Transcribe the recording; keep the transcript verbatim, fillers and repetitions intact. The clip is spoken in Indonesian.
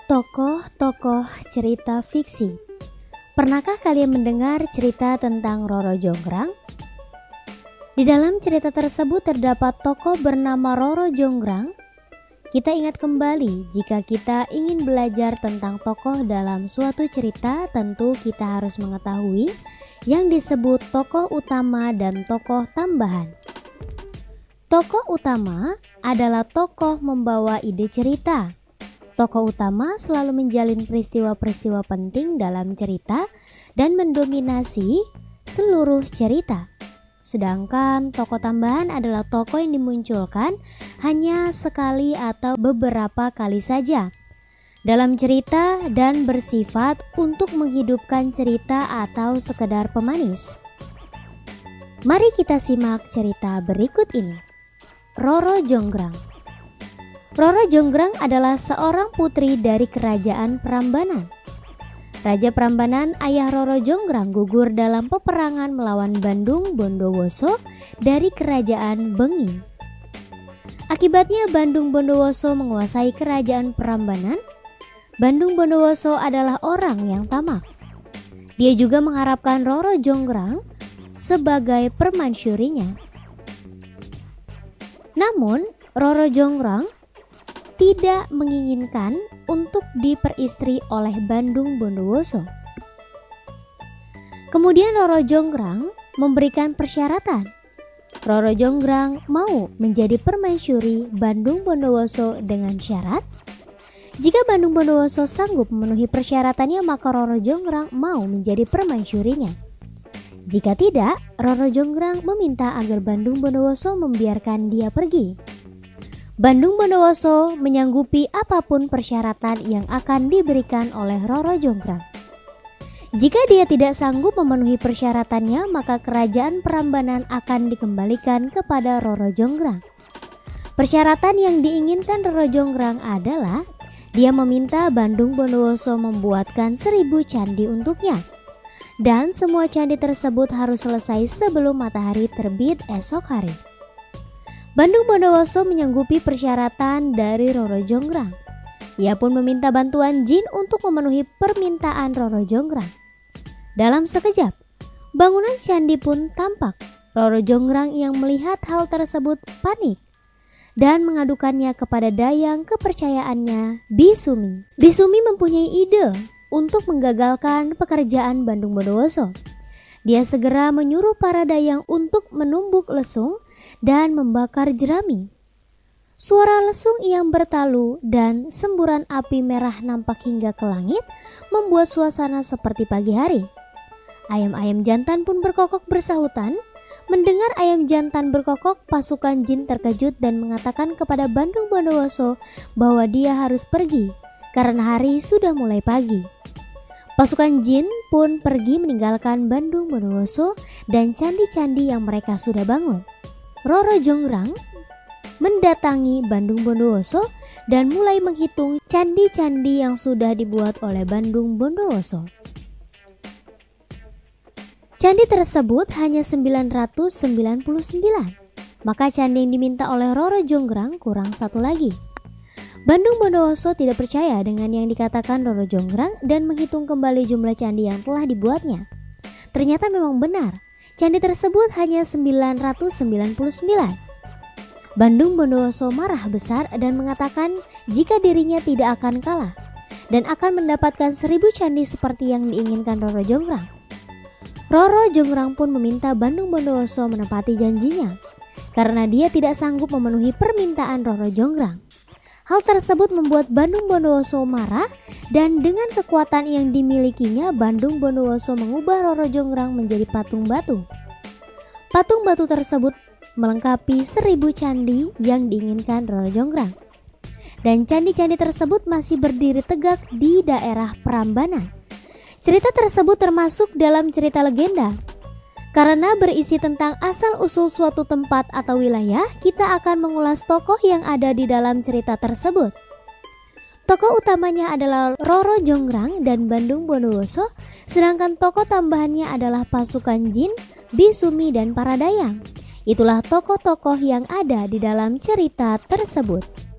Tokoh-tokoh cerita fiksi. Pernahkah kalian mendengar cerita tentang Roro Jonggrang? Di dalam cerita tersebut terdapat tokoh bernama Roro Jonggrang. Kita ingat kembali, jika kita ingin belajar tentang tokoh dalam suatu cerita, tentu kita harus mengetahui yang disebut tokoh utama dan tokoh tambahan. Tokoh utama adalah tokoh membawa ide cerita. Tokoh utama selalu menjalin peristiwa-peristiwa penting dalam cerita dan mendominasi seluruh cerita. Sedangkan tokoh tambahan adalah tokoh yang dimunculkan hanya sekali atau beberapa kali saja dalam cerita dan bersifat untuk menghidupkan cerita atau sekedar pemanis. Mari kita simak cerita berikut ini. Roro Jonggrang. Roro Jonggrang adalah seorang putri dari kerajaan Prambanan. Raja Prambanan, ayah Roro Jonggrang, gugur dalam peperangan melawan Bandung Bondowoso dari kerajaan Benging. Akibatnya Bandung Bondowoso menguasai kerajaan Prambanan. Bandung Bondowoso adalah orang yang tamak. Dia juga mengharapkan Roro Jonggrang sebagai permaisurinya. Namun Roro Jonggrang tidak menginginkan untuk diperistri oleh Bandung Bondowoso. Kemudian Roro Jonggrang memberikan persyaratan. Roro Jonggrang mau menjadi permaisuri Bandung Bondowoso dengan syarat, jika Bandung Bondowoso sanggup memenuhi persyaratannya, maka Roro Jonggrang mau menjadi permaisurinya. Jika tidak, Roro Jonggrang meminta agar Bandung Bondowoso membiarkan dia pergi. Bandung Bondowoso menyanggupi apapun persyaratan yang akan diberikan oleh Roro Jonggrang. Jika dia tidak sanggup memenuhi persyaratannya, maka kerajaan Prambanan akan dikembalikan kepada Roro Jonggrang. Persyaratan yang diinginkan Roro Jonggrang adalah dia meminta Bandung Bondowoso membuatkan seribu candi untuknya, dan semua candi tersebut harus selesai sebelum matahari terbit esok hari. Bandung Bondowoso menyanggupi persyaratan dari Roro Jonggrang. Ia pun meminta bantuan jin untuk memenuhi permintaan Roro Jonggrang. Dalam sekejap, bangunan candi pun tampak. Roro Jonggrang yang melihat hal tersebut panik dan mengadukannya kepada dayang kepercayaannya, Bisumi. Bisumi mempunyai ide untuk menggagalkan pekerjaan Bandung Bondowoso. Dia segera menyuruh para dayang untuk menumbuk lesung dan membakar jerami. Suara lesung yang bertalu dan semburan api merah nampak hingga ke langit, membuat suasana seperti pagi hari. Ayam-ayam jantan pun berkokok bersahutan. Mendengar ayam jantan berkokok, pasukan jin terkejut dan mengatakan kepada Bandung Bondowoso bahwa dia harus pergi karena hari sudah mulai pagi. Pasukan jin pun pergi meninggalkan Bandung Bondowoso dan candi-candi yang mereka sudah bangun. Roro Jonggrang mendatangi Bandung Bondowoso dan mulai menghitung candi-candi yang sudah dibuat oleh Bandung Bondowoso. Candi tersebut hanya sembilan ratus sembilan puluh sembilan, maka candi yang diminta oleh Roro Jonggrang kurang satu lagi. Bandung Bondowoso tidak percaya dengan yang dikatakan Roro Jonggrang dan menghitung kembali jumlah candi yang telah dibuatnya. Ternyata memang benar, candi tersebut hanya sembilan ratus sembilan puluh sembilan. Bandung Bondowoso marah besar dan mengatakan jika dirinya tidak akan kalah dan akan mendapatkan seribu candi seperti yang diinginkan Roro Jonggrang. Roro Jonggrang pun meminta Bandung Bondowoso menepati janjinya karena dia tidak sanggup memenuhi permintaan Roro Jonggrang. Hal tersebut membuat Bandung Bondowoso marah dan dengan kekuatan yang dimilikinya, Bandung Bondowoso mengubah Roro Jonggrang menjadi patung batu. Patung batu tersebut melengkapi seribu candi yang diinginkan Roro Jonggrang. Dan candi-candi tersebut masih berdiri tegak di daerah Prambanan. Cerita tersebut termasuk dalam cerita legenda. Karena berisi tentang asal-usul suatu tempat atau wilayah, kita akan mengulas tokoh yang ada di dalam cerita tersebut. Tokoh utamanya adalah Roro Jonggrang dan Bandung Bondowoso, sedangkan tokoh tambahannya adalah pasukan jin, Bisumi, dan para dayang. Itulah tokoh-tokoh yang ada di dalam cerita tersebut.